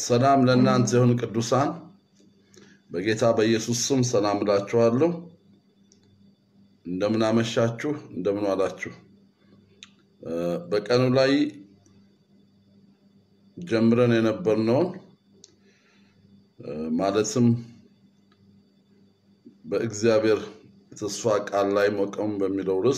ሰላም ለእናንተ ይሁን ቅዱሳን በጌታ በኢየሱስ ስም ሰላም እላችኋለሁ እንደምን አመሻችሁ እንደምን ዋላችሁ በቀኑ ላይ ጀምረን የነበርነው ማለትም በእግዚአብሔር ተስፋ ቃል ላይ መቆም በሚለው ርዕስ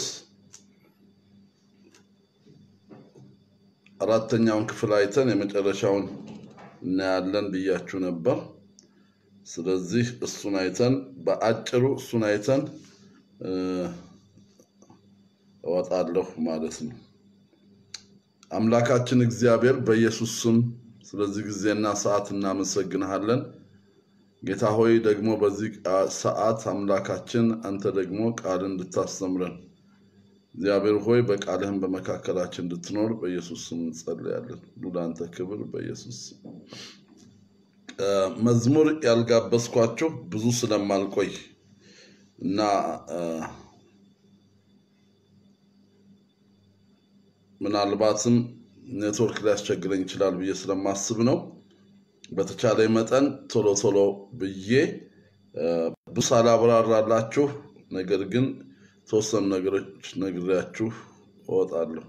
አራተኛውን ክፍል አይተን የመጨረሻውን እናያለን ብያችሁ ነበር ስለዚህ እሱን አይተን በአጭሩ እሱን አይተን ወጣለሁ ማለት ነው አምላካችን እግዚአብሔር በኢየሱስ ስም ስለዚህ ጊዜና ሰዓት እናመሰግንሃለን ጌታ ሆይ ደግሞ በዚህ ሰዓት አምላካችን አንተ ደግሞ ቃል እንድታስተምረን እግዚአብሔር ሆይ በቃልህም በመካከላችን እንድትኖር በኢየሱስ ስም እንጸልያለን ሉላንተ ክብር በኢየሱስ መዝሙር ያልጋበስኳችሁ ብዙ ስለማልቆይ እና ምናልባትም ኔትወርክ ሊያስቸግረኝ ይችላል ብዬ ስለማስብ ነው በተቻለ መጠን ቶሎ ብዬ ብዙ ሳላብራራላችሁ ነገር ግን ተወሰኑ ነገሮች ነግሬያችሁ እወጣለሁ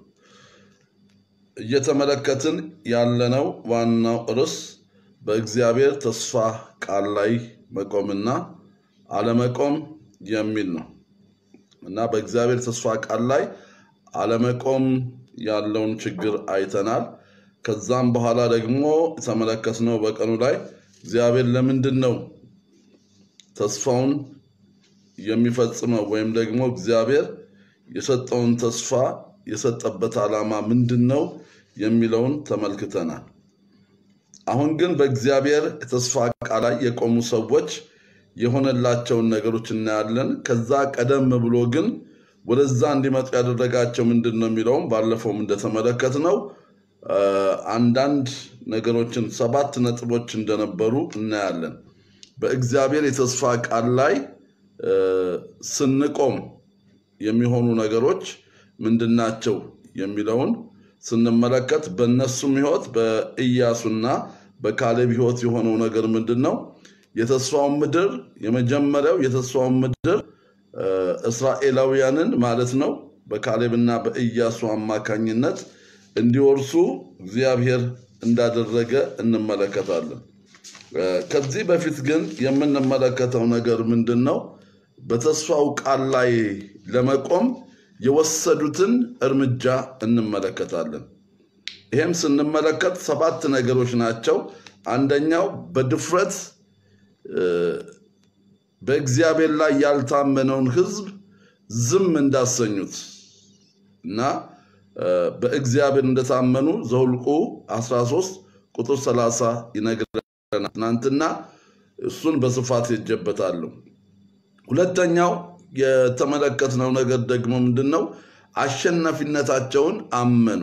እየተመለከትን ያለነው ዋናው ርዕስ በእግዚአብሔር ተስፋ ቃል ላይ መቆምና አለመቆም የሚል ነው እና በእግዚአብሔር ተስፋ ቃል ላይ አለመቆም ያለውን ችግር አይተናል ከዛም በኋላ ደግሞ ተመለከትነው በቀኑ ላይ እግዚአብሔር ለምንድነው ተስፋውን የሚፈጽመው ወይም ደግሞ እግዚአብሔር የሰጠውን ተስፋ የሰጠበት ዓላማ ምንድነው የሚለውን ተመልክተናል አሁን ግን በእግዚአብሔር ተስፋ ቃል ላይ የቆሙ ሰዎች የሆነላቸው ነገሮች እናያለን ከዛ ቀደም ብሎ ግን ወደዛ እንዲመጡ ያደረጋቸው ምንድነው የሚለው ባለፈው እንደተመለከትነው አንዳንድ ነገሮችን 7 ነጥቦች እንደነበሩ እናያለን በእግዚአብሔር የተስፋ ቃል ላይ ስንቆም የሚሆኑ ነገሮች ምንድናቸው የሚለውን ስንመለከት በእነሱም ህይወት በኢያሱና በካሌብ ህይወት የሆነው ነገር ምንድነው የተስፋው ምድር የመጀመሪያው የተስፋው ምድር እስራኤላውያንን ማለት ነው በካሌብና በኢያሱ አማካኝነት እንዲወርሱ እግዚአብሔር እንዳደረገ እንመለከታለን ከዚህ በፊት ግን የምንመለከተው ነገር ምንድነው በተስፋው ቃል ላይ ለመቆም የወሰዱትን እርምጃ እንመለከታለን ይሄም ስንመለከት 7 ነገሮች ናቸው አንደኛው በድፍረት በእግዚአብሔር ላይ ያልታመነውን ህዝብ ዝም እንዳሰኙት እና በእግዚአብሔር እንደታመኑ ዘኍልቍ 13 ቁጥር 30 ይነግረናል እናንተና እሱን በስፋት ይጀበታሉ ሁለተኛው የተመለከትነው ነገር ደግሞ ምንድነው አሸናፊነታቸውን አመኑ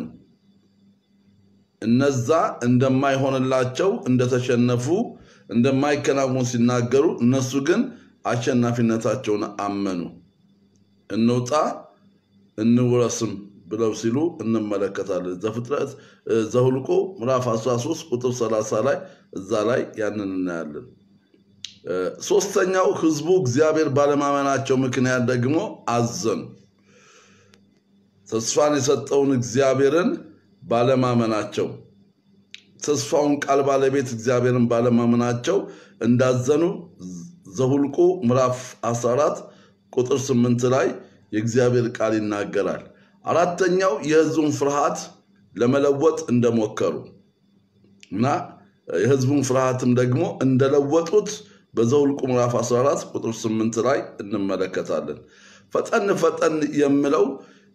እነዛ እንደማይሆንላቸው እንደተሸነፉ እንደማይከናወኑ ሲናገሩ እነሱ ግን አሸናፊነታቸውን አመኑ እንውጣ እንውረስም ብለው ሲሉ እንመለከታለን ዘፍጥረት ዘኍልቍ ምዕራፍ 13 ቁጥር 30 ላይ እዛ ላይ ያንን እናያለን ሶስተኛው ህዝቡ እግዚአብሔር ባለማመናቸው ምክንያት ደግሞ አዘኑ ተስፋን የሰጠውን እግዚአብሔርን ባለማመናቸው ተስፋውን ቃል ባለቤት እግዚአብሔርን ባለማመናቸው እንዳዘኑ ዘኍልቍ ምዕራፍ 14 ቁጥር 8 ላይ የእግዚአብሔር ቃል ይናገራል አራተኛው የህዝቡን ፍርሃት ለመለወጥ እንደሞከሩ እና የህዝቡን ፍርሃትም ደግሞ እንደለወጡት በዘኍልቍ ምዕራፍ 14 ቁጥር 8 ላይ እንመለከታለን ፈጠን የምለው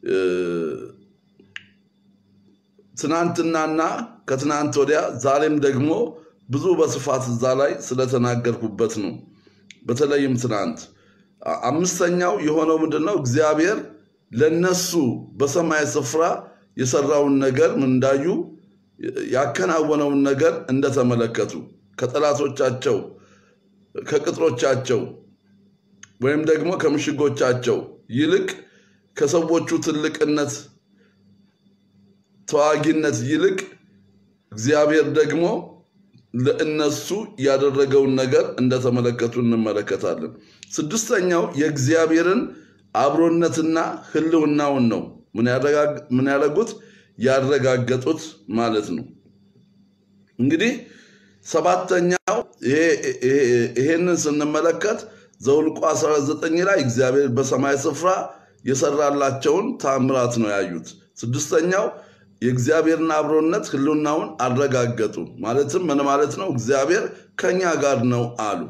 ትናንትናና ከትናንት ወዲያ ዛሬም ደግሞ ብዙ በስፋት እዛ ላይ ስለተናገርኩበት ነው በተለይም ትናንት አምስተኛው የሆነው ምንድነው እግዚአብሔር ለነሱ በሰማይ ስፍራ የሰራውን ነገር እንዳዩ ያከናወነውን ነገር እንደተመለከቱ ከጠላቶቻቸው ከቅጥሮቻቸው ወይም ደግሞ ከምሽጎቻቸው ይልቅ ከሰዎቹ ትልቅነት ተዋጊነት ይልቅ እግዚአብሔር ደግሞ ለእነሱ ያደረገውን ነገር እንደተመለከቱ እንመለከታለን። ስድስተኛው የእግዚአብሔርን አብሮነትና ህልውናውን ነው ምን ያደረጉት ያረጋገጡት ማለት ነው። እንግዲህ ሰባተኛው ይሄንን ስንመለከት ዘኍልቍ 19 ላይ እግዚአብሔር በሰማይ ስፍራ የሰራላቸውን ታምራት ነው ያዩት። ስድስተኛው የእግዚአብሔርን አብሮነት ህልውናውን አረጋገጡ። ማለትም ምን ማለት ነው? እግዚአብሔር ከኛ ጋር ነው አሉ።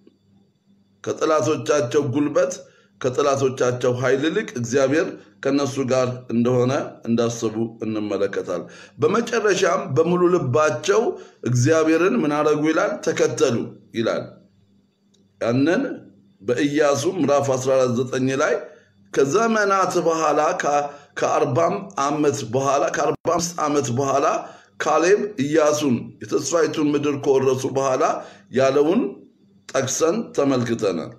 ከጠላቶቻቸው ጉልበት ከጠላቶቻቸው ኃይል ይልቅ እግዚአብሔር ከነሱ ጋር እንደሆነ እንዳሰቡ እንመለከታለን። በመጨረሻም በሙሉ ልባቸው እግዚአብሔርን ምን አደረጉ ይላል? ተከተሉ ይላል። ያንን በኢያሱ ምዕራፍ 19 ላይ ከዘመናት በኋላ ከ45 ዓመት በኋላ ካሌብ ኢያሱን የተስፋይቱን ምድር ከወረሱ በኋላ ያለውን ጠቅሰን ተመልክተናል።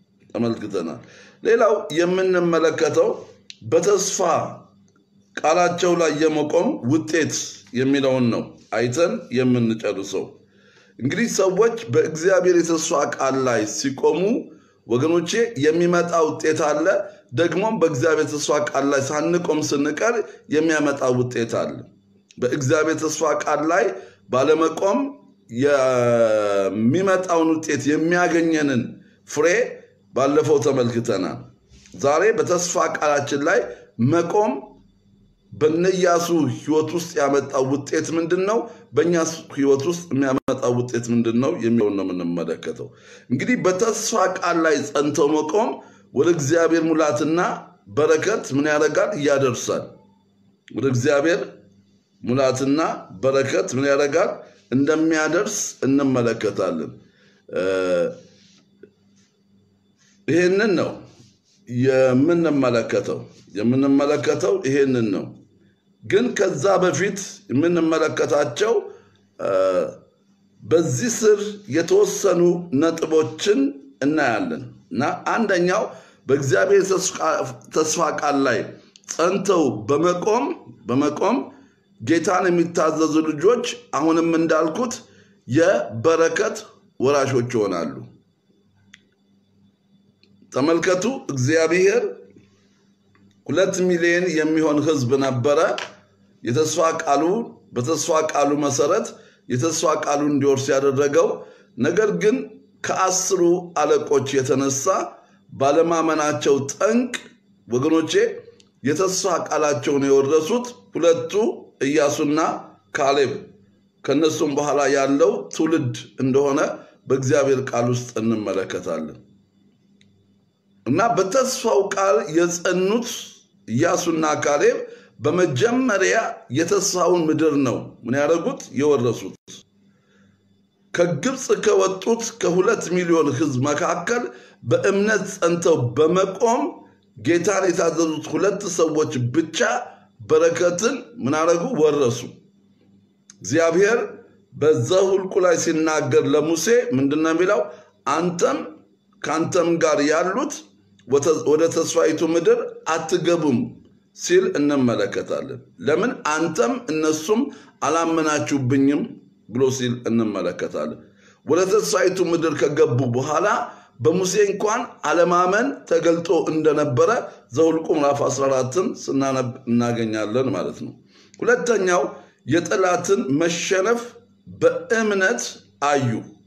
ሌላው የምንመለከተው በተስፋ ቃላቸው ላይ የመቆም ውጤት የሚለውን ነው አይተን የምንጨርሰው። እንግዲህ ሰዎች በእግዚአብሔር የተስፋ ቃል ላይ ሲቆሙ ወገኖቼ የሚመጣ ውጤት አለ። ደግሞም በእግዚአብሔር ተስፋ ቃል ላይ ሳንቆም ስንቀር የሚያመጣ ውጤት አለ። በእግዚአብሔር ተስፋ ቃል ላይ ባለመቆም የሚመጣውን ውጤት የሚያገኘንን ፍሬ ባለፈው ተመልክተናል። ዛሬ በተስፋ ቃላችን ላይ መቆም በኢያሱ ሕይወት ውስጥ ያመጣው ውጤት ምንድነው? በእኛ ሕይወት ውስጥ የሚያመጣው ውጤት ምንድነው የሚለውን ነው የምንመለከተው። እንግዲህ በተስፋ ቃል ላይ ጸንተው መቆም ወደ እግዚአብሔር ሙላትና በረከት ምን ያደርጋል? ያደርሳል። ወደ እግዚአብሔር ሙላትና በረከት ምን ያደርጋል? እንደሚያደርስ እንመለከታለን። ይሄንን ነው የምንመለከተው ይሄንን ነው። ግን ከዛ በፊት የምንመለከታቸው በዚህ ስር የተወሰኑ ነጥቦችን እናያለን እና አንደኛው በእግዚአብሔር ተስፋ ቃል ላይ ጸንተው በመቆም ጌታን የሚታዘዙ ልጆች አሁንም እንዳልኩት የበረከት ወራሾች ይሆናሉ። ተመልከቱ፣ እግዚአብሔር 2 ሚሊዮን የሚሆን ህዝብ ነበረ። በተስፋ ቃሉ መሰረት የተስፋ ቃሉ እንዲወርስ ያደረገው። ነገር ግን ከ10 አለቆች የተነሳ ባለማመናቸው ጠንቅ ወገኖቼ የተስፋ ቃላቸውን የወረሱት ሁለቱ ኢያሱና ካሌብ ከነሱም በኋላ ያለው ትውልድ እንደሆነ በእግዚአብሔር ቃል ውስጥ እንመለከታለን። እና በተስፋው ቃል የጸኑት ኢያሱና ካሌብ በመጀመሪያ የተስፋውን ምድር ነው ምን ያደረጉት? የወረሱት። ከግብጽ ከወጡት ከ2 ሚሊዮን ህዝብ መካከል በእምነት ጸንተው በመቆም ጌታን የታዘዙት 2 ሰዎች ብቻ በረከትን ምን አደረጉ? ወረሱ። እግዚአብሔር በዘኍልቍ ላይ ሲናገር ለሙሴ ምንድነው የሚለው? ካንተም ጋር ያሉት ወደ ተስፋይቱ ምድር አትገቡም ሲል እንመለከታለን። ለምን? አንተም እነሱም አላመናችሁብኝም ብሎ ሲል እንመለከታለን። ወደ ተስፋይቱ ምድር ከገቡ በኋላ በሙሴ እንኳን አለማመን ተገልጦ እንደነበረ ዘኍልቍ ምዕራፍ 14ን ስናነብ እናገኛለን ማለት ነው። ሁለተኛው የጠላትን መሸነፍ በእምነት አዩ።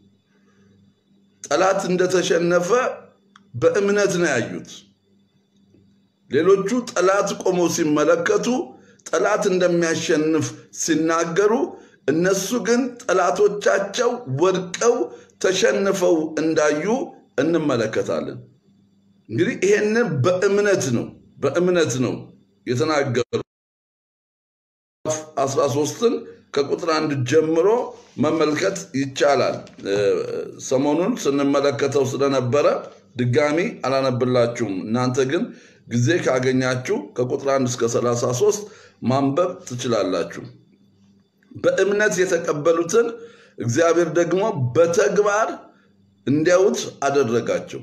ጠላት እንደተሸነፈ በእምነት ነው ያዩት። ሌሎቹ ጠላት ቆሞ ሲመለከቱ ጠላት እንደሚያሸንፍ ሲናገሩ፣ እነሱ ግን ጠላቶቻቸው ወድቀው ተሸንፈው እንዳዩ እንመለከታለን። እንግዲህ ይሄንን በእምነት ነው የተናገሩ። 13ን ከቁጥር 1 ጀምሮ መመልከት ይቻላል። ሰሞኑን ስንመለከተው ስለነበረ ድጋሚ አላነብላችሁም። እናንተ ግን ጊዜ ካገኛችሁ ከቁጥር 1 እስከ 33 ማንበብ ትችላላችሁ። በእምነት የተቀበሉትን እግዚአብሔር ደግሞ በተግባር እንዲያዩት አደረጋቸው።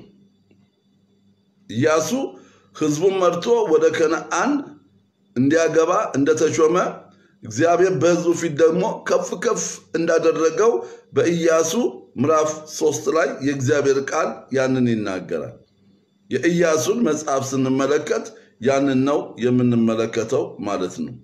ኢያሱ ሕዝቡን መርቶ ወደ ከነዓን እንዲያገባ እንደተሾመ እግዚአብሔር በሕዝቡ ፊት ደግሞ ከፍ ከፍ እንዳደረገው በኢያሱ ምዕራፍ 3 ላይ የእግዚአብሔር ቃል ያንን ይናገራል። የኢያሱን መጽሐፍ ስንመለከት ያንን ነው የምንመለከተው ማለት ነው።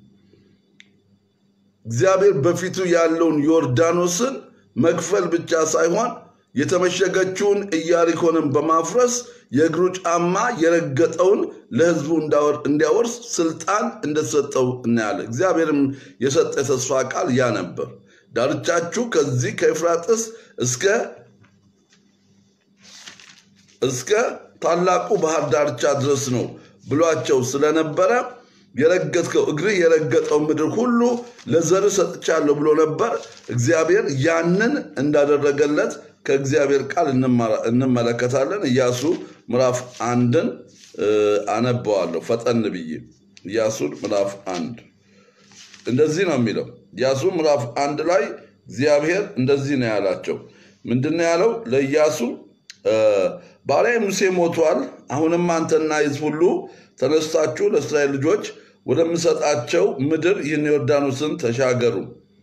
እግዚአብሔር በፊቱ ያለውን ዮርዳኖስን መክፈል ብቻ ሳይሆን የተመሸገችውን ኢያሪኮንን በማፍረስ የእግሩ ጫማ የረገጠውን ለሕዝቡ እንዲያወርስ ስልጣን እንደተሰጠው እናያለን። እግዚአብሔርም የሰጠ ተስፋ ቃል ያ ነበር። ዳርቻችሁ ከዚህ ከኤፍራጥስ እስከ ታላቁ ባህር ዳርቻ ድረስ ነው ብሏቸው ስለነበረ የረገጥከው እግር የረገጠው ምድር ሁሉ ለዘር ሰጥቻለሁ ብሎ ነበር። እግዚአብሔር ያንን እንዳደረገለት ከእግዚአብሔር ቃል እንመለከታለን። ኢያሱ ምዕራፍ 1ን አነባዋለሁ ፈጠን ብዬ። ኢያሱ ምዕራፍ 1 እንደዚህ ነው የሚለው። ኢያሱ ምዕራፍ 1 ላይ እግዚአብሔር እንደዚህ ነው ያላቸው። ምንድነው ያለው? ለኢያሱ ባሪያዬ ሙሴ ሞቷል። አሁንም አንተና ሕዝብ ሁሉ ተነስታችሁ ለእስራኤል ልጆች ወደምሰጣቸው ምድር ይህን ዮርዳኖስን ተሻገሩ።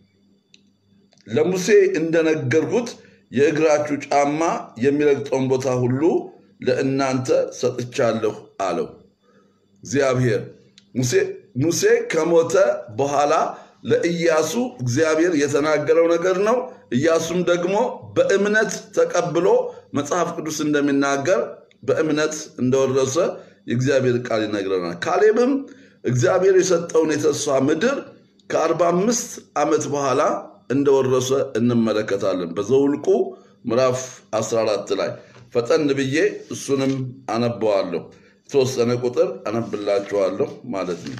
ለሙሴ እንደነገርኩት የእግራችሁ ጫማ የሚረግጠውን ቦታ ሁሉ ለእናንተ ሰጥቻለሁ አለው እግዚአብሔር። ሙሴ ከሞተ በኋላ ለኢያሱ እግዚአብሔር የተናገረው ነገር ነው። ኢያሱም ደግሞ በእምነት ተቀብሎ መጽሐፍ ቅዱስ እንደሚናገር በእምነት እንደወረሰ የእግዚአብሔር ቃል ይነግረናል። ካሌብም እግዚአብሔር የሰጠውን የተስፋ ምድር ከ45 ዓመት በኋላ እንደወረሰ እንመለከታለን። በዘኍልቍ ምዕራፍ 14 ላይ ፈጠን ብዬ እሱንም አነባዋለሁ። የተወሰነ ቁጥር አነብላችኋለሁ ማለት ነው።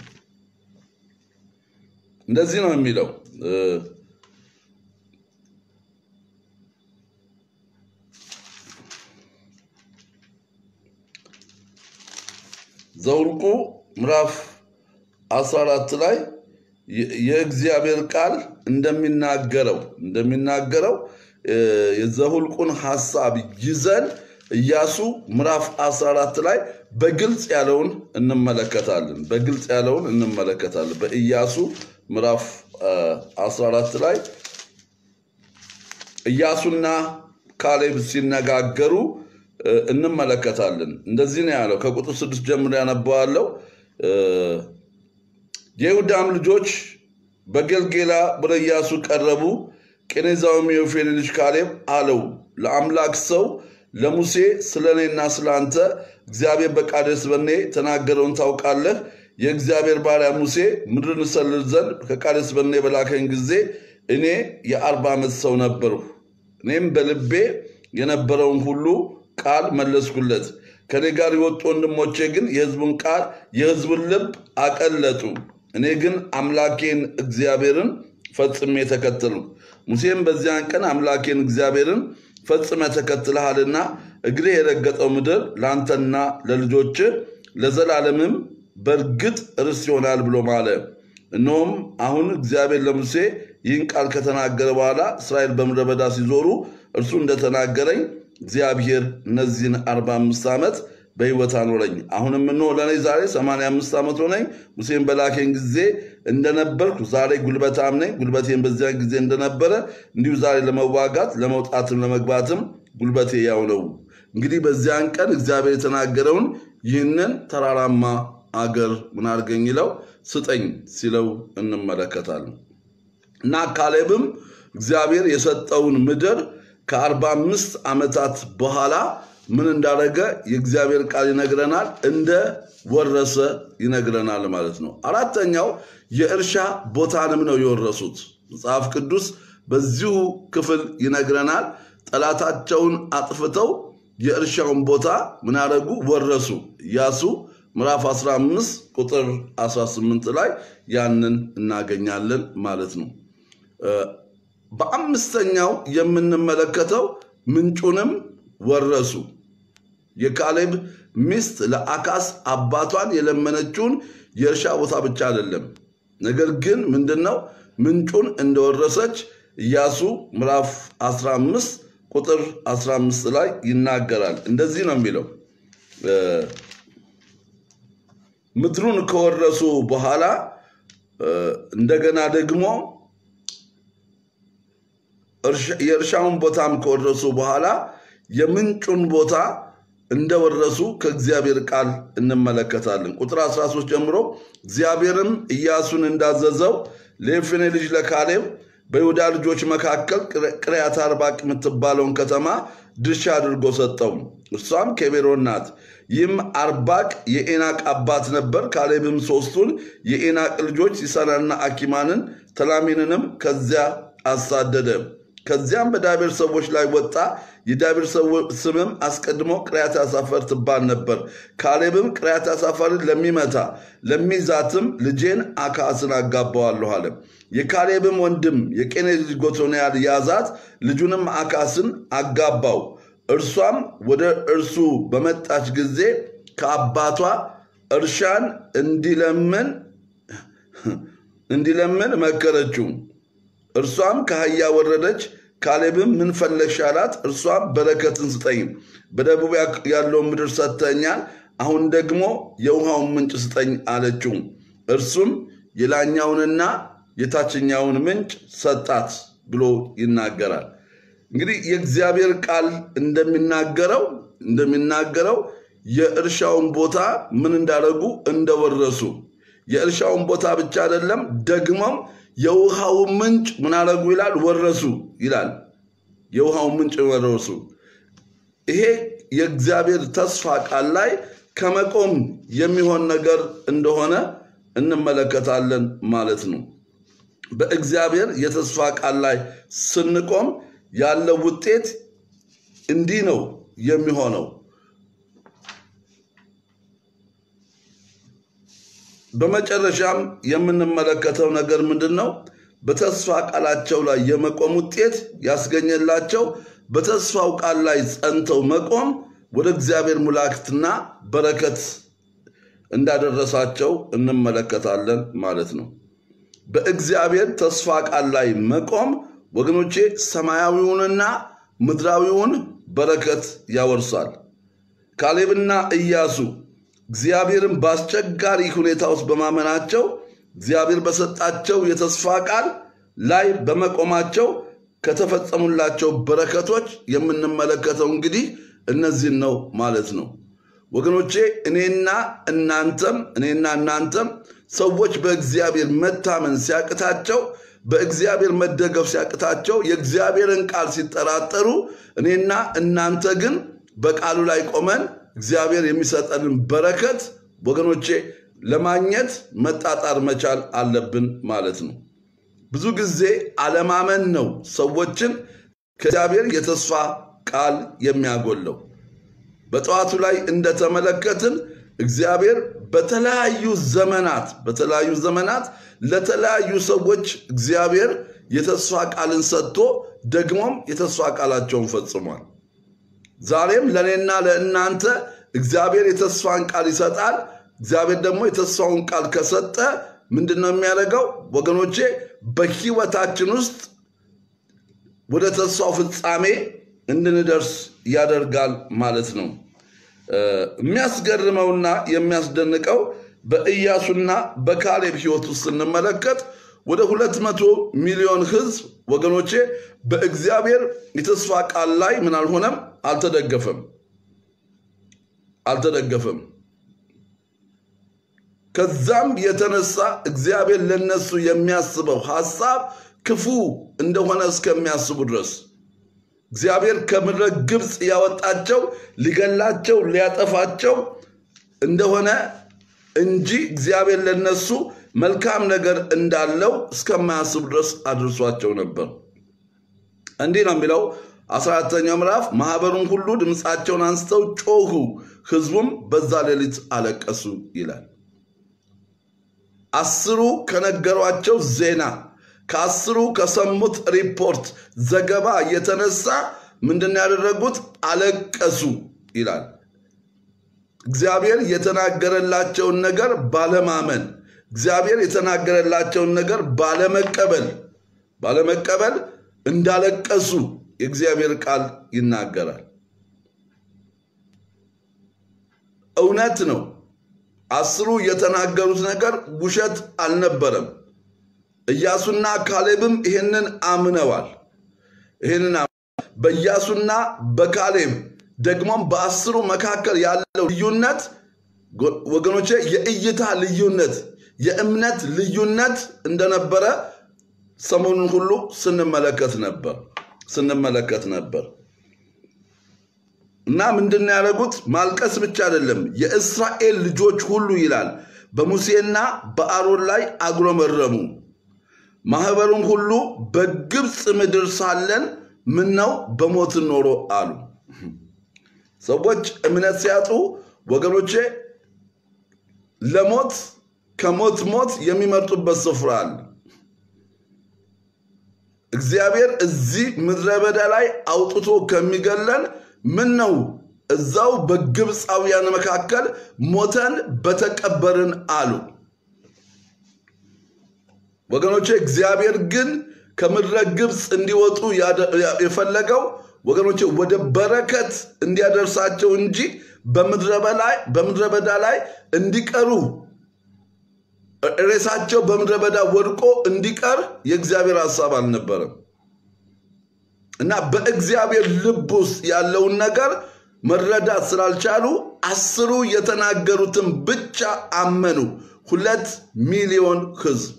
እንደዚህ ነው የሚለው። ዘኍልቍ ምዕራፍ 14 ላይ የእግዚአብሔር ቃል እንደሚናገረው የዘኍልቍን ሐሳብ ይዘን ኢያሱ ምዕራፍ 14 ላይ በግልጽ ያለውን እንመለከታለን። በኢያሱ ምዕራፍ 14 ላይ ኢያሱና ካሌብ ሲነጋገሩ እንመለከታለን። እንደዚህ ነው ያለው። ከቁጥር 6 ጀምሮ ያነባዋለሁ። የይሁዳም ልጆች በገልጌላ ወደ ኢያሱ ቀረቡ። ቄኔዛዊም የዮፎኒ ልጅ ካሌብ አለው ለአምላክ ሰው ለሙሴ ስለኔና ስላንተ እግዚአብሔር በቃዴስ በርኔ ተናገረውን ታውቃለህ። የእግዚአብሔር ባሪያ ሙሴ ምድርን እሰልል ዘንድ ከቃዴስ በርኔ በላከኝ ጊዜ እኔ የ40 ዓመት ሰው ነበርሁ። እኔም በልቤ የነበረውን ሁሉ ቃል መለስኩለት። ከኔ ጋር የወጡ ወንድሞቼ ግን የሕዝቡን ልብ አቀለጡ። እኔ ግን አምላኬን እግዚአብሔርን ፈጽሜ ተከተልሁ። ሙሴም በዚያን ቀን አምላኬን እግዚአብሔርን ፈጽመ ተከትለሃልና እግሬ የረገጠው ምድር ላንተና ለልጆች ለዘላለምም በርግጥ ርስት ይሆናል ብሎ ማለ። እነሆም አሁን እግዚአብሔር ለሙሴ ይህን ቃል ከተናገረ በኋላ እስራኤል በምድረ በዳ ሲዞሩ እርሱ እንደተናገረኝ እግዚአብሔር እነዚህን 45 ዓመት በሕይወት አኖረኝ። አሁንም እነሆ ለእኔ ዛሬ 85 ዓመት ሆነኝ። ሙሴን በላከኝ ጊዜ እንደነበርኩ ዛሬ ጉልበታም ነኝ። ጉልበቴን በዚያን ጊዜ እንደነበረ እንዲሁ ዛሬ ለመዋጋት ለመውጣትም ለመግባትም ጉልበቴ ያው ነው። እንግዲህ በዚያን ቀን እግዚአብሔር የተናገረውን ይህንን ተራራማ አገር ምን አድርገኝ ይለው ስጠኝ ሲለው እንመለከታለን። እና ካሌብም እግዚአብሔር የሰጠውን ምድር ከ45 ዓመታት በኋላ ምን እንዳደረገ የእግዚአብሔር ቃል ይነግረናል፣ እንደ ወረሰ ይነግረናል ማለት ነው። አራተኛው የእርሻ ቦታንም ነው የወረሱት። መጽሐፍ ቅዱስ በዚሁ ክፍል ይነግረናል። ጠላታቸውን አጥፍተው የእርሻውን ቦታ ምን አደረጉ? ወረሱ። ኢያሱ ምዕራፍ 15 ቁጥር 18 ላይ ያንን እናገኛለን ማለት ነው። በአምስተኛው የምንመለከተው ምንጩንም ወረሱ። የካሌብ ሚስት ለአካስ አባቷን የለመነችውን የእርሻ ቦታ ብቻ አይደለም፣ ነገር ግን ምንድነው ምንጩን እንደወረሰች ኢያሱ ምዕራፍ 15 ቁጥር 15 ላይ ይናገራል። እንደዚህ ነው የሚለው። ምድሩን ከወረሱ በኋላ እንደገና ደግሞ የእርሻውን ቦታም ከወረሱ በኋላ የምንጩን ቦታ እንደወረሱ ከእግዚአብሔር ቃል እንመለከታለን። ቁጥር 13 ጀምሮ እግዚአብሔርም ኢያሱን እንዳዘዘው ለየፎኔ ልጅ ለካሌብ በይሁዳ ልጆች መካከል ቅሪያት አርባቅ የምትባለውን ከተማ ድርሻ አድርጎ ሰጠው። እርሷም ኬብሮን ናት። ይህም አርባቅ የኤናቅ አባት ነበር። ካሌብም ሶስቱን የኤናቅ ልጆች ሲሳናና አኪማንን ተላሚንንም ከዚያ አሳደደ። ከዚያም በዳቤር ሰዎች ላይ ወጣ። የዳቤር ስምም አስቀድሞ ቅሪያት አሳፈር ትባል ነበር። ካሌብም ቅሪያት አሳፈርን ለሚመታ ለሚዛትም ልጄን አክዓስን አጋባዋለሁ አለ። የካሌብም ወንድም የቄኔዝ ልጅ ጎቶንያል ያዛት፣ ልጁንም አክዓስን አጋባው። እርሷም ወደ እርሱ በመጣች ጊዜ ከአባቷ እርሻን እንዲለምን መከረችው። እርሷም ከአህያ ወረደች። ካሌብም ምን ፈለግሽ አላት። እርሷም በረከትን ስጠኝ፣ በደቡብ ያለውን ምድር ሰጥተኛል፣ አሁን ደግሞ የውሃውን ምንጭ ስጠኝ አለችው። እርሱም የላኛውንና የታችኛውን ምንጭ ሰጣት ብሎ ይናገራል። እንግዲህ የእግዚአብሔር ቃል እንደሚናገረው የእርሻውን ቦታ ምን እንዳደረጉ እንደወረሱ፣ የእርሻውን ቦታ ብቻ አይደለም ደግሞም የውሃው ምንጭ ምን አደረጉ ይላል? ወረሱ ይላል። የውሃው ምንጭ ወረሱ። ይሄ የእግዚአብሔር ተስፋ ቃል ላይ ከመቆም የሚሆን ነገር እንደሆነ እንመለከታለን ማለት ነው። በእግዚአብሔር የተስፋ ቃል ላይ ስንቆም ያለው ውጤት እንዲህ ነው የሚሆነው። በመጨረሻም የምንመለከተው ነገር ምንድነው? በተስፋ ቃላቸው ላይ የመቆም ውጤት ያስገኘላቸው በተስፋው ቃል ላይ ጸንተው መቆም ወደ እግዚአብሔር ሙላክትና በረከት እንዳደረሳቸው እንመለከታለን ማለት ነው። በእግዚአብሔር ተስፋ ቃል ላይ መቆም ወገኖቼ ሰማያዊውንና ምድራዊውን በረከት ያወርሳል። ካሌብና ኢያሱ እግዚአብሔርን በአስቸጋሪ ሁኔታ ውስጥ በማመናቸው እግዚአብሔር በሰጣቸው የተስፋ ቃል ላይ በመቆማቸው ከተፈጸሙላቸው በረከቶች የምንመለከተው እንግዲህ እነዚህን ነው ማለት ነው። ወገኖቼ እኔና እናንተም ሰዎች በእግዚአብሔር መታመን ሲያቅታቸው፣ በእግዚአብሔር መደገፍ ሲያቅታቸው፣ የእግዚአብሔርን ቃል ሲጠራጠሩ፣ እኔና እናንተ ግን በቃሉ ላይ ቆመን እግዚአብሔር የሚሰጠንን በረከት ወገኖቼ ለማግኘት መጣጣር መቻል አለብን ማለት ነው። ብዙ ጊዜ አለማመን ነው ሰዎችን ከእግዚአብሔር የተስፋ ቃል የሚያጎለው። በጠዋቱ ላይ እንደተመለከትን እግዚአብሔር በተለያዩ ዘመናት ለተለያዩ ሰዎች እግዚአብሔር የተስፋ ቃልን ሰጥቶ ደግሞም የተስፋ ቃላቸውን ፈጽሟል። ዛሬም ለኔና ለእናንተ እግዚአብሔር የተስፋን ቃል ይሰጣል። እግዚአብሔር ደግሞ የተስፋውን ቃል ከሰጠ ምንድነው የሚያደርገው? ወገኖቼ በህይወታችን ውስጥ ወደ ተስፋው ፍጻሜ እንድንደርስ ያደርጋል ማለት ነው። የሚያስገርመውና የሚያስደንቀው በኢያሱና በካሌብ ህይወት ውስጥ ስንመለከት ወደ 200 ሚሊዮን ህዝብ ወገኖቼ በእግዚአብሔር የተስፋ ቃል ላይ ምን አልሆነም? አልተደገፈም። ከዛም የተነሳ እግዚአብሔር ለነሱ የሚያስበው ሐሳብ ክፉ እንደሆነ እስከሚያስቡ ድረስ እግዚአብሔር ከምድረ ግብጽ ያወጣቸው ሊገላቸው ሊያጠፋቸው እንደሆነ እንጂ እግዚአብሔር ለነሱ መልካም ነገር እንዳለው እስከማያስቡ ድረስ አድርሷቸው ነበር። እንዲህ ነው የሚለው 14ኛው ምዕራፍ፣ ማህበሩን ሁሉ ድምጻቸውን አንስተው ጮሁ፣ ህዝቡም በዛ ሌሊት አለቀሱ ይላል። 10 ከነገሯቸው ዜና ከ10 ከሰሙት ሪፖርት ዘገባ የተነሳ ምንድነው ያደረጉት? አለቀሱ ይላል። እግዚአብሔር የተናገረላቸውን ነገር ባለማመን፣ እግዚአብሔር የተናገረላቸውን ነገር ባለመቀበል እንዳለቀሱ የእግዚአብሔር ቃል ይናገራል። እውነት ነው። 10 የተናገሩት ነገር ውሸት አልነበረም። ኢያሱና ካሌብም ይሄንን አምነዋል። በኢያሱና በካሌብ ደግሞም በአስሩ መካከል ያለው ልዩነት ወገኖቼ የእይታ ልዩነት የእምነት ልዩነት እንደነበረ ሰሞኑን ሁሉ ስንመለከት ነበር እና ምንድነው ያደረጉት? ማልቀስ ብቻ አይደለም የእስራኤል ልጆች ሁሉ ይላል በሙሴና በአሮን ላይ አጉረመረሙ። ማህበሩን ሁሉ በግብጽ ምድር ሳለን ምን ነው በሞት ኖሮ አሉ። ሰዎች እምነት ሲያጡ ወገኖቼ ለሞት ከሞት ሞት የሚመርጡበት ስፍራ አለ። እግዚአብሔር እዚህ ምድረ በዳ ላይ አውጥቶ ከሚገለን ምን ነው እዛው በግብጻውያን መካከል ሞተን በተቀበርን አሉ። ወገኖቼ እግዚአብሔር ግን ከምድረ ግብጽ እንዲወጡ የፈለገው ወገኖቼ ወደ በረከት እንዲያደርሳቸው እንጂ በምድረ በዳ ላይ እንዲቀሩ ሬሳቸው በምድረ በዳ ወድቆ እንዲቀር የእግዚአብሔር ሐሳብ አልነበረም። እና በእግዚአብሔር ልብ ውስጥ ያለውን ነገር መረዳት ስላልቻሉ አስሩ የተናገሩትን ብቻ አመኑ። 2 ሚሊዮን ህዝብ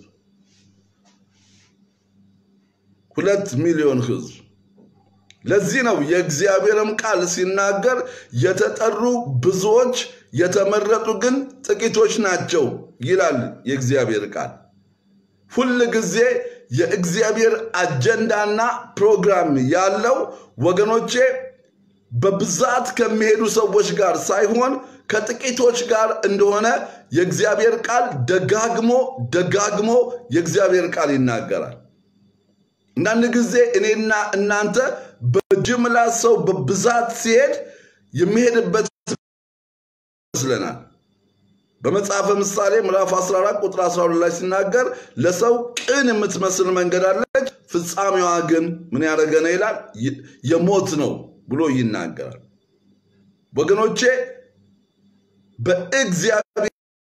2 ሚሊዮን ህዝብ። ለዚህ ነው የእግዚአብሔርም ቃል ሲናገር የተጠሩ ብዙዎች የተመረጡ ግን ጥቂቶች ናቸው ይላል የእግዚአብሔር ቃል። ሁሉ ጊዜ የእግዚአብሔር አጀንዳና ፕሮግራም ያለው ወገኖቼ በብዛት ከሚሄዱ ሰዎች ጋር ሳይሆን ከጥቂቶች ጋር እንደሆነ የእግዚአብሔር ቃል ደጋግሞ የእግዚአብሔር ቃል ይናገራል። አንዳንድ ጊዜ እኔና እናንተ በጅምላ ሰው በብዛት ሲሄድ የሚሄድበት ይመስለናል። በመጽሐፈ ምሳሌ ምዕራፍ 14 ቁጥር 12 ላይ ሲናገር ለሰው ቅን የምትመስል መንገድ አለች ፍጻሜዋ ግን ምን ያደረገ ነው ይላል የሞት ነው ብሎ ይናገራል። ወገኖቼ በእግዚአብሔር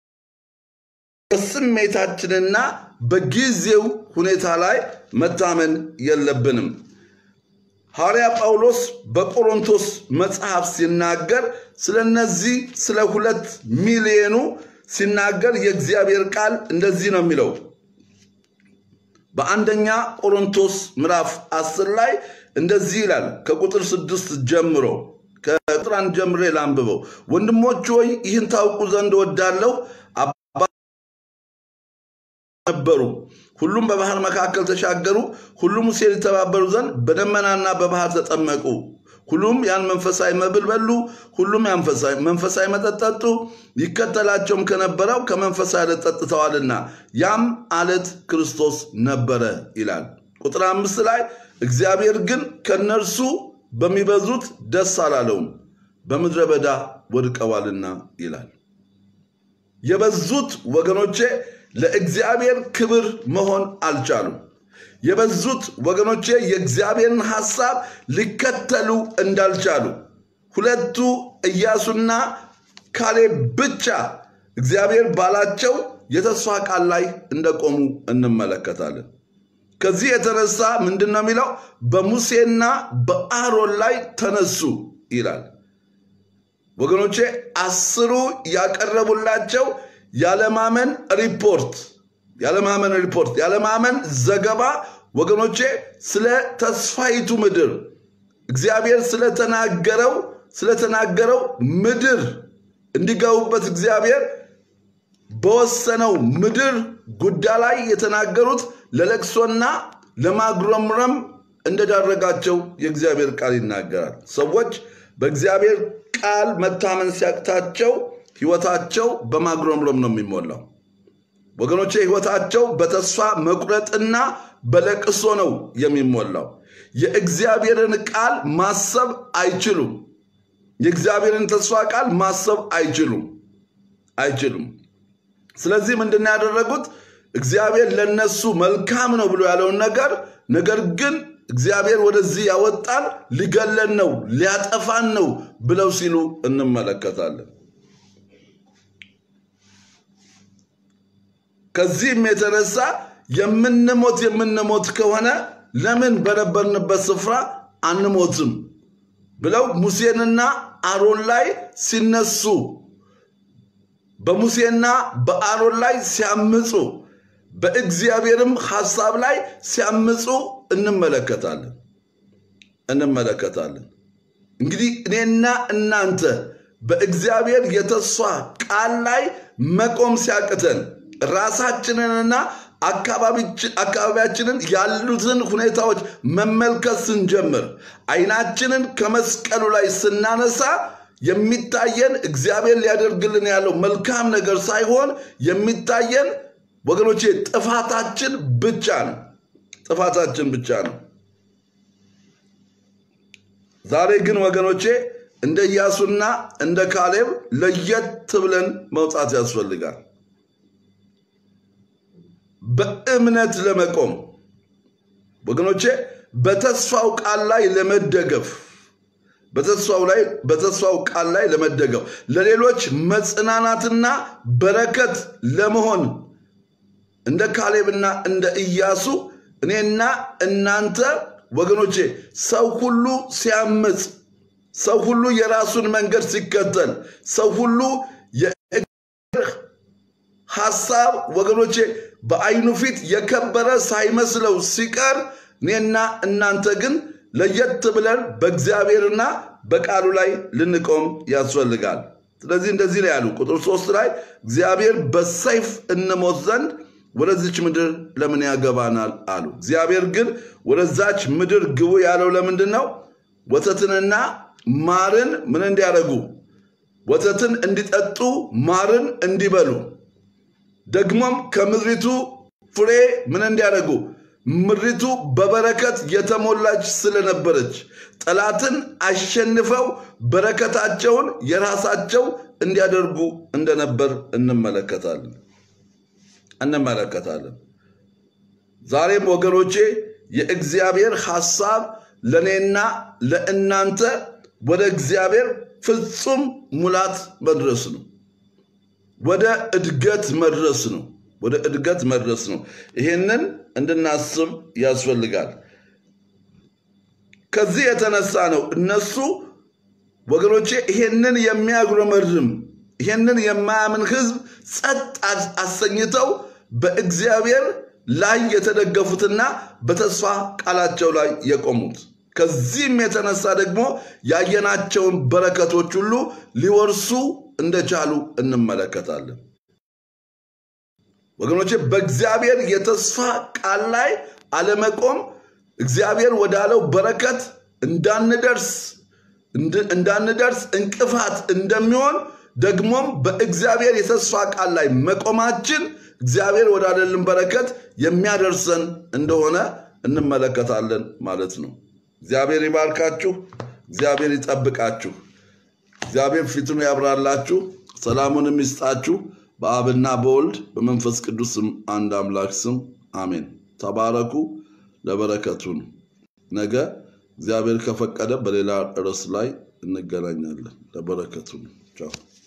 በስሜታችንና በጊዜው ሁኔታ ላይ መታመን የለብንም። ሐዋርያ ጳውሎስ በቆሮንቶስ መጽሐፍ ሲናገር ስለነዚህ ስለ 2 ሚሊዮኑ ሲናገር የእግዚአብሔር ቃል እንደዚህ ነው የሚለው። በአንደኛ ቆሮንቶስ ምዕራፍ 10 ላይ እንደዚህ ይላል ከቁጥር 6 ጀምሮ ከቁጥር 1 ጀምሬ ላንብበው። ወንድሞች ሆይ ይህን ታውቁ ዘንድ ወዳለው ነበሩ ሁሉም በባህር መካከል ተሻገሩ ሁሉም ሙሴን ተባበሩ ዘንድ በደመናና በባህር ተጠመቁ ሁሉም ያን መንፈሳዊ መብል በሉ ሁሉም ያን መንፈሳዊ መጠጥ ጠጡ ይከተላቸውም ከነበረው ከመንፈሳዊ መጠጥ ጠጥተዋልና ያም አለት ክርስቶስ ነበረ ይላል። ቁጥር 5 ላይ እግዚአብሔር ግን ከነርሱ በሚበዙት ደስ አላለውም በምድረ በዳ ወድቀዋልና ይላል። የበዙት ወገኖቼ ለእግዚአብሔር ክብር መሆን አልቻሉም። የበዙት ወገኖቼ የእግዚአብሔርን ሐሳብ ሊከተሉ እንዳልቻሉ ሁለቱ ኢያሱና ካሌብ ብቻ እግዚአብሔር ባላቸው የተስፋ ቃል ላይ እንደቆሙ እንመለከታለን። ከዚህ የተነሳ ምንድነው የሚለው በሙሴና በአሮን ላይ ተነሱ ይላል። ወገኖቼ 10ሩ ያቀረቡላቸው ያለማመን ሪፖርት ያለማመን ዘገባ ወገኖቼ ስለ ተስፋይቱ ምድር እግዚአብሔር ስለተናገረው ምድር እንዲገቡበት እግዚአብሔር በወሰነው ምድር ጉዳይ ላይ የተናገሩት ለለቅሶና ለማጉረምረም እንደዳረጋቸው የእግዚአብሔር ቃል ይናገራል። ሰዎች በእግዚአብሔር ቃል መታመን ሲያቅታቸው ህይወታቸው በማጉረምረም ነው የሚሞላው። ወገኖቼ ህይወታቸው በተስፋ መቁረጥና በለቅሶ ነው የሚሞላው። የእግዚአብሔርን ቃል ማሰብ አይችሉም። የእግዚአብሔርን ተስፋ ቃል ማሰብ አይችሉም። ስለዚህ ምንድነው ያደረጉት? እግዚአብሔር ለነሱ መልካም ነው ብሎ ያለውን ነገር ግን እግዚአብሔር ወደዚህ ያወጣን ሊገለን ነው ሊያጠፋን ነው ብለው ሲሉ እንመለከታለን። ከዚህም የተነሳ የምንሞት ከሆነ ለምን በነበርንበት ስፍራ አንሞትም ብለው ሙሴንና አሮን ላይ ሲነሱ በሙሴና በአሮን ላይ ሲያምጹ በእግዚአብሔርም ሐሳብ ላይ ሲያምጹ እንመለከታለን። እንግዲህ እኔና እናንተ በእግዚአብሔር የተስፋ ቃል ላይ መቆም ሲያቅተን ራሳችንንና አካባቢያችንን ያሉትን ሁኔታዎች መመልከት ስንጀምር አይናችንን ከመስቀሉ ላይ ስናነሳ የሚታየን እግዚአብሔር ሊያደርግልን ያለው መልካም ነገር ሳይሆን የሚታየን ወገኖቼ ጥፋታችን ብቻ ነው። ዛሬ ግን ወገኖቼ እንደ ኢያሱና እንደ ካሌብ ለየት ብለን መውጣት ያስፈልጋል። በእምነት ለመቆም ወገኖቼ በተስፋው ቃል ላይ ለመደገፍ ለሌሎች መጽናናትና በረከት ለመሆን እንደ ካሌብና እንደ ኢያሱ እኔና እናንተ ወገኖቼ ሰው ሁሉ ሲያምጽ ሰው ሁሉ የራሱን መንገድ ሲከተል ሰው ሁሉ የእግዚአብሔር ሐሳብ ወገኖቼ በአይኑ ፊት የከበረ ሳይመስለው ሲቀር እኔና እናንተ ግን ለየት ብለን በእግዚአብሔርና በቃሉ ላይ ልንቆም ያስፈልጋል። ስለዚህ እንደዚህ ላይ ያሉ ቁጥር 3 ላይ እግዚአብሔር በሰይፍ እንሞት ዘንድ ወደዚች ምድር ለምን ያገባናል አሉ። እግዚአብሔር ግን ወደዛች ምድር ግቡ ያለው ለምንድነው? ወተትንና ማርን ምን እንዲያደርጉ ወተትን እንዲጠጡ ማርን እንዲበሉ ደግሞም ከምድሪቱ ፍሬ ምን እንዲያደርጉ ምድሪቱ በበረከት የተሞላች ስለነበረች ጠላትን አሸንፈው በረከታቸውን የራሳቸው እንዲያደርጉ እንደነበር እንመለከታለን። ዛሬም ወገኖቼ የእግዚአብሔር ሐሳብ ለኔና ለእናንተ ወደ እግዚአብሔር ፍጹም ሙላት መድረስ ነው። ወደ እድገት መድረስ ነው። ይሄንን እንድናስብ ያስፈልጋል። ከዚህ የተነሳ ነው እነሱ ወገኖቼ ይሄንን የሚያጉረመርም ይሄንን የማያምን ህዝብ ጸጥ አሰኝተው በእግዚአብሔር ላይ የተደገፉትና በተስፋ ቃላቸው ላይ የቆሙት። ከዚህም የተነሳ ደግሞ ያየናቸውን በረከቶች ሁሉ ሊወርሱ እንደቻሉ እንመለከታለን። ወገኖቼ በእግዚአብሔር የተስፋ ቃል ላይ አለመቆም እግዚአብሔር ወዳለው በረከት እንዳንደርስ እንቅፋት እንደሚሆን ደግሞም በእግዚአብሔር የተስፋ ቃል ላይ መቆማችን እግዚአብሔር ወዳለልን በረከት የሚያደርሰን እንደሆነ እንመለከታለን ማለት ነው። እግዚአብሔር ይባርካችሁ፣ እግዚአብሔር ይጠብቃችሁ፣ እግዚአብሔር ፊቱን ያብራላችሁ፣ ሰላሙንም ይስጣችሁ። በአብና በወልድ በመንፈስ ቅዱስ አንድ አምላክ ስም አሜን። ተባረኩ። ለበረከቱን ነገ እግዚአብሔር ከፈቀደ በሌላ ርዕስ ላይ እንገናኛለን። ለበረከቱን ቻው።